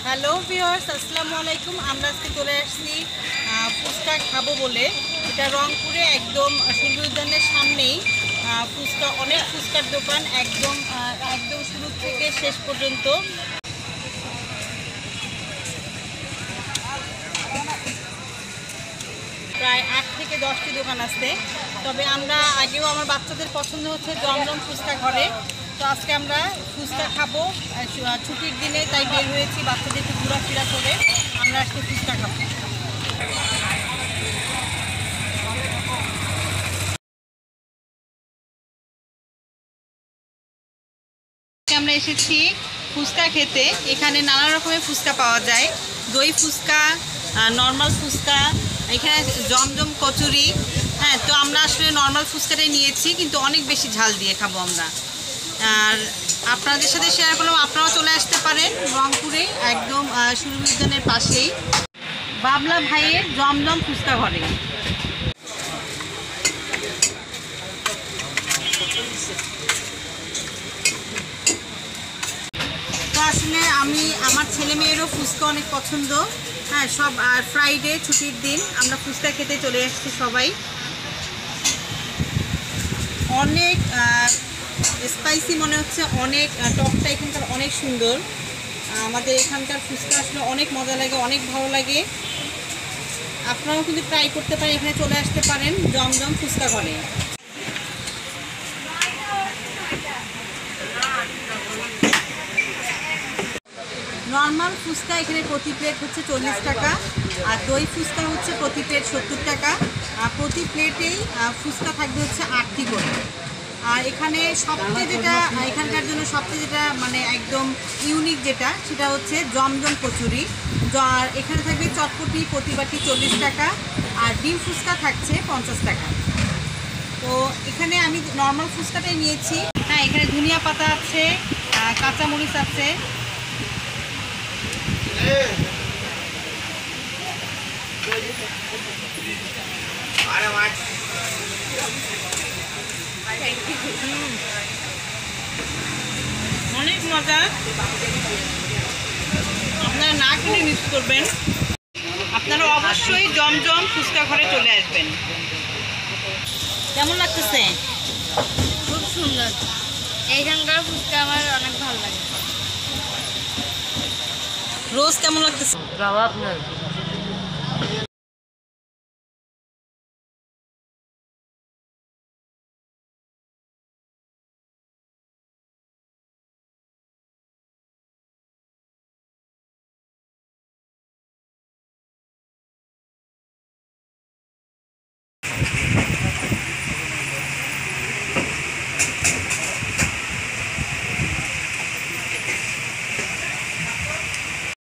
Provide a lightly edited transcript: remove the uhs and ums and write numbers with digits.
Hello viewers, আসসালামু আলাইকুম। আমরা আজকে চলে আসছি ফুচকা খাবো বলে। এটা রংপুরে একদম সূর্য উদ্যানের সামনেই ফুচকা, অনেক ফুচকার দোকান একদম একদম শুরু থেকে শেষ পর্যন্ত। প্রায় 8 থেকে 10টি দোকান আছে। তবে আমরা আগেও আমার বাচ্চাদের পছন্দ হচ্ছে জমজম ফুচকা ঘরে। তো আজকে আমরা ফুচকা খাবো ছুটির দিনে, তাই বের হয়েছি বাচ্চাদের একটু ঘোরাফেরা করে আমরা আজকে ফুচকা খাবো। আমরা এসেছি ফুচকা খেতে। এখানে নানা রকমের ফুচকা পাওয়া যায়, দই ফুচকা, নর্মাল ফুচকা, এখানে জমজম কচুরি। হ্যাঁ, তো আমরা আসলে নর্মাল ফুচকাটাই নিয়েছি, কিন্তু অনেক বেশি ঝাল দিয়ে খাবো আমরা। আর আপনাদের সাথে শেয়ার করলাম, আপনারাও চলে আসতে পারেন রংপুরে একদম সূর্য উদ্যানের পাশেই বাবলা ভাইয়ের জমজম ফুচকা ঘরে। তো আসলে আমার ছেলে মেয়েরও ফুচকা অনেক পছন্দ। হ্যাঁ, সব আর ফ্রাইডে ছুটির দিন আমরা ফুচকা খেতে চলে এসেছি সবাই। অনেক স্পাইসি মনে হচ্ছে, অনেক টকটা এখানকার অনেক সুন্দর। আমাদের এখানকার ফুচকা আসলে অনেক মজা লাগে, অনেক ভালো লাগে। আপনারাও কিন্তু ট্রাই করতে পারেন, এখানে চলে আসতে পারেন জমজম ফুচকা ঘরে। নর্মাল ফুচকা এখানে প্রতি প্লেট হচ্ছে 40 টাকা, আর দই ফুচকা হচ্ছে প্রতি প্লেট 70 টাকা। আর প্রতি প্লেটেই ফুচকা থাকবে হচ্ছে 8টি করে। আর এখানে এখানকার জন্য সবচেয়ে যেটা মানে একদম ইউনিক যেটা, সেটা হচ্ছে জমজম কচুরি। আর এখানে থাকবে চটপটি প্রতি বাটি 40 টাকা, আর ডিম ফুচকা থাকছে 50 টাকা। তো এখানে আমি নর্মাল ফুচকাটাই নিয়েছি। হ্যাঁ, এখানে ধনিয়া পাতা আছে, কাঁচামরিচ আছে। অনেক মজা, আপনারা না কিনে মিস করবেন। আপনারা অবশ্যই জমজম ফুচকা ঘরে চলে আসবেন। কেমন লাগতেছে? খুব সুন্দর, এইখানকার ফুচকা আমার অনেক ভালো লাগে। রোজ কেমন লাগতেছে? জবাব নেই।